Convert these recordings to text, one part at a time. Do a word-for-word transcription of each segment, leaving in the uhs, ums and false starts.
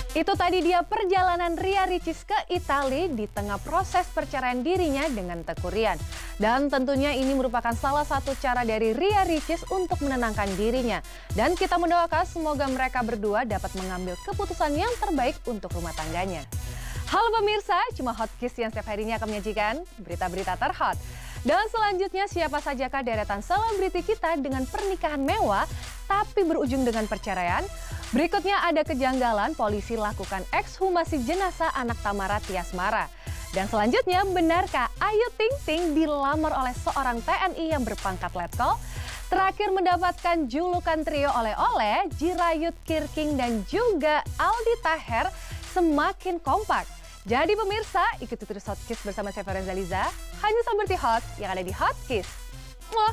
Itu tadi dia perjalanan Ria Ricis ke Italia di tengah proses perceraian dirinya dengan Teuku Ryan. Dan tentunya ini merupakan salah satu cara dari Ria Ricis untuk menenangkan dirinya. Dan kita mendoakan semoga mereka berdua dapat mengambil keputusan yang terbaik untuk rumah tangganya. Halo pemirsa, cuma Hotkiss yang setiap harinya akan menyajikan berita-berita terhot. Dan selanjutnya siapa sajakah deretan selebriti kita dengan pernikahan mewah tapi berujung dengan perceraian? Berikutnya ada kejanggalan polisi lakukan ekshumasi jenazah anak Tamara Tiasmara. Dan selanjutnya benarkah Ayu Ting Ting dilamar oleh seorang T N I yang berpangkat letkol? Terakhir mendapatkan julukan trio oleh-oleh Jirayut, Kirking dan juga Aldi Taher semakin kompak. Jadi pemirsa, ikuti terus Hotkiss bersama saya Ferenza Liza, hanya selebriti hot yang ada di Hotkiss. Muah.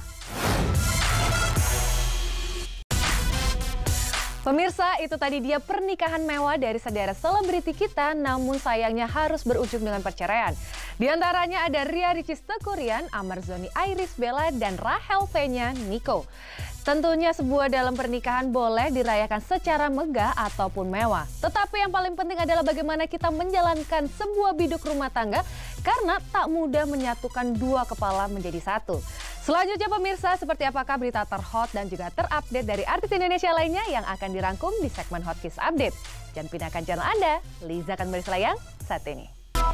Pemirsa, itu tadi dia pernikahan mewah dari sederet selebriti kita, namun sayangnya harus berujung dengan perceraian. Di antaranya ada Ria Ricis Teuku Ryan, Amarzoni Iris Bella, dan Rahel V-nya Nico. Tentunya sebuah dalam pernikahan boleh dirayakan secara megah ataupun mewah. Tetapi yang paling penting adalah bagaimana kita menjalankan sebuah biduk rumah tangga karena tak mudah menyatukan dua kepala menjadi satu. Selanjutnya pemirsa, seperti apakah berita terhot dan juga terupdate dari artis Indonesia lainnya yang akan dirangkum di segmen Hotkiss Update. Jangan pindahkan channel Anda, Liza akan berselayang saat ini.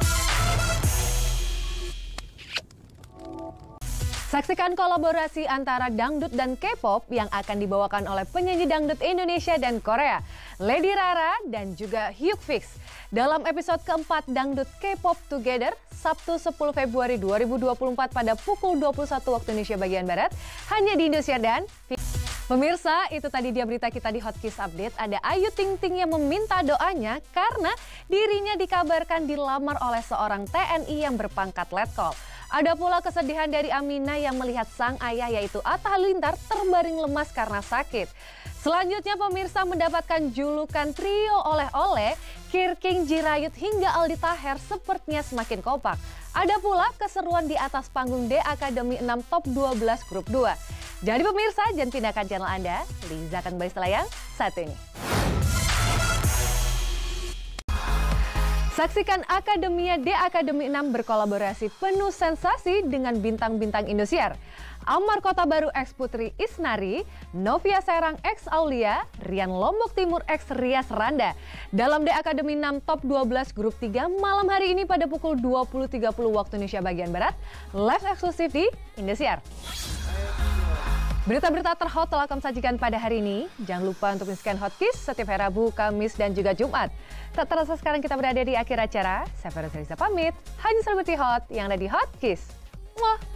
Saksikan kolaborasi antara dangdut dan K-pop yang akan dibawakan oleh penyanyi dangdut Indonesia dan Korea, Lady Rara dan juga Hyuk Fix. Dalam episode keempat Dangdut K-pop Together, Sabtu sepuluh Februari dua ribu dua puluh empat pada pukul dua puluh satu waktu Indonesia bagian Barat, hanya di Indosiar dan pemirsa, itu tadi dia berita kita di Hotkiss Update. Ada Ayu Ting Ting yang meminta doanya karena dirinya dikabarkan dilamar oleh seorang T N I yang berpangkat letkol. Ada pula kesedihan dari Amina yang melihat sang ayah yaitu Atta Halilintar terbaring lemas karena sakit. Selanjutnya pemirsa mendapatkan julukan trio oleh-oleh, Kirking, Jirayut hingga Aldi Taher sepertinya semakin kompak. Ada pula keseruan di atas panggung D Academy enam Top dua belas Grup dua. Jadi pemirsa, jangan pindahkan channel Anda, Liza akan kembali selayang saat ini. Saksikan Akademia D Academy enam berkolaborasi penuh sensasi dengan bintang-bintang Indosiar. Amar Kota Baru X Putri Isnari, Novia Serang X Aulia, Rian Lombok Timur X Rias Randa. Dalam D Academy enam Top dua belas Grup tiga malam hari ini pada pukul dua puluh tiga puluh waktu Indonesia bagian Barat, live eksklusif di Indosiar. Berita-berita terhot telah kami sajikan pada hari ini. Jangan lupa untuk menyaksikan Hotkiss setiap hari Rabu, Kamis, dan juga Jumat. Tak terasa sekarang kita berada di akhir acara. Saya Ferenza Liza pamit. Hanya selebriti hot yang ada di Hotkiss. Muah.